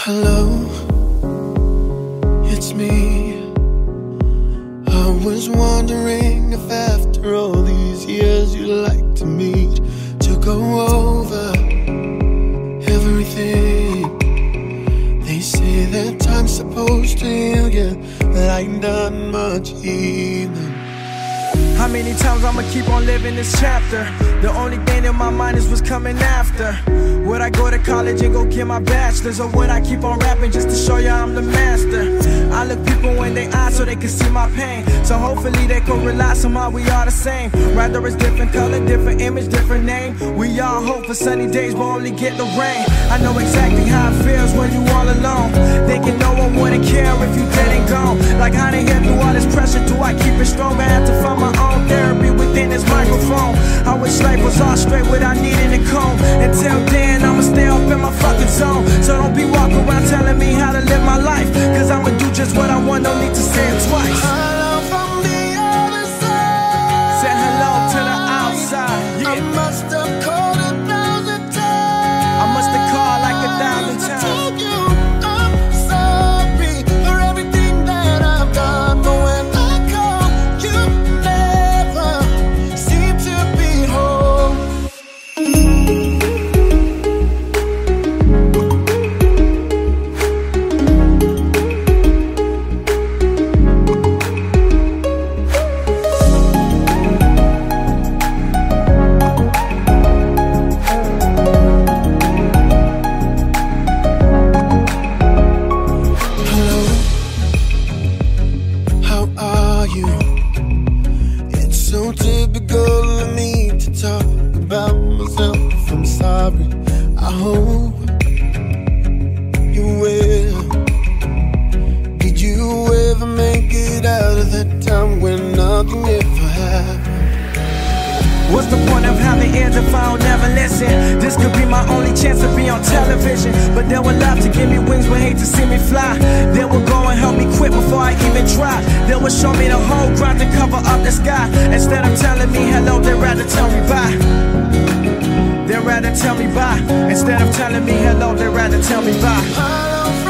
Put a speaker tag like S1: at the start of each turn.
S1: Hello, it's me. I was wondering if after all these years you'd like to meet to go over everything. They say that time's supposed to heal you, but I ain't done much healing.
S2: How many times I'ma keep on living this chapter? The only thing in my mind is what's coming after. Would I go to college and go get my bachelor's, or would I keep on rapping just to show you I'm the master? I look people in their eyes so they can see my pain, so hopefully they can realize somehow we are the same. Rather it's different color, different image, different name. We all hope for sunny days but only get the rain. I know exactly how it feels when you all alone, thinking no one wouldn't care if you dead and gone. Like how they hear through all this pressure, do I keep it strong? I have to find my own therapy within this microphone. I wish life was all straight without needing a comb. Until then I'ma stay up in my fucking zone. So don't be walking around telling me how to live my life, cause I'ma do just what I want, no need to say it twice.
S1: Hello from the other side.
S2: Say hello to the outside, yeah.
S1: I must have called 1,000 times.
S2: I must have called like 1,000 times.
S1: I told you I'm sorry for everything that I've done, but when I call, you never seem to be home. So typical of me to talk about myself. I'm sorry, I hope you will. Did you ever make it out of that time when nothing ever happened?
S2: What's the point of having ears if I don't never listen? This could be my only chance to be on television, but they would love to give me wings but hate to see me fly. They will go and help me quit before I even try. They will show me the whole ground to cover up the sky. Instead of telling me hello, they'd rather tell me bye. They'd rather tell me bye. Instead of telling me hello, they'd rather tell me bye.